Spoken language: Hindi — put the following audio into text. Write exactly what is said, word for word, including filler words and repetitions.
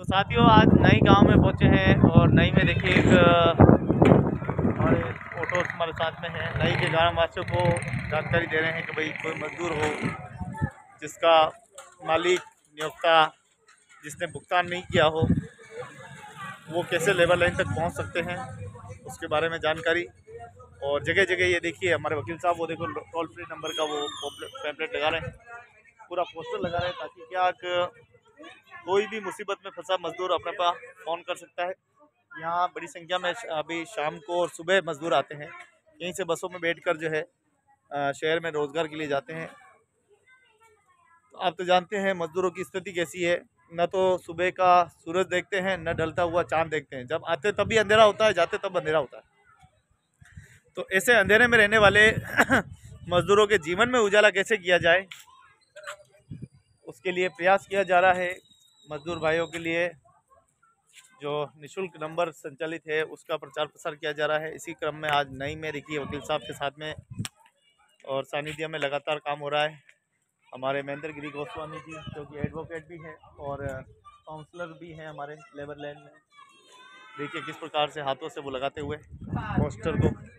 साथियों, आज नई गांव में पहुंचे हैं और नई में देखिए एक हमारे ऑटो हमारे साथ में है। नई के ग्राम वासियों को जानकारी दे रहे हैं कि भाई कोई मजदूर हो जिसका मालिक नियोक्ता जिसने भुगतान नहीं किया हो, वो कैसे लेबर लाइन तक पहुंच सकते हैं, उसके बारे में जानकारी। और जगह जगह ये देखिए हमारे वकील साहब वो देखो टोल फ्री नंबर का वो पैम्पलेट लगा रहे हैं, पूरा पोस्टर लगा रहे हैं, ताकि क्या कोई भी मुसीबत में फंसा मजदूर अपने पास फ़ोन कर सकता है। यहाँ बड़ी संख्या में अभी शाम को और सुबह मजदूर आते हैं, यहीं से बसों में बैठकर जो है शहर में रोज़गार के लिए जाते हैं। तो आप तो जानते हैं मजदूरों की स्थिति कैसी है, न तो सुबह का सूरज देखते हैं न ढलता हुआ चांद देखते हैं। जब आते तभी अंधेरा होता है, जाते तब अंधेरा होता है। तो ऐसे अंधेरे में रहने वाले मजदूरों के जीवन में उजाला कैसे किया जाए, उसके लिए प्रयास किया जा रहा है। मजदूर भाइयों के लिए जो निशुल्क नंबर संचालित है उसका प्रचार प्रसार किया जा रहा है। इसी क्रम में आज नई में देखिए वकील साहब के साथ में और सानिध्य में लगातार काम हो रहा है। हमारे महेंद्र गिरी गोस्वामी जी जो कि एडवोकेट भी हैं और काउंसलर भी हैं हमारे लेबर लाइन में, देखिए किस प्रकार से हाथों से वो लगाते हुए पोस्टर को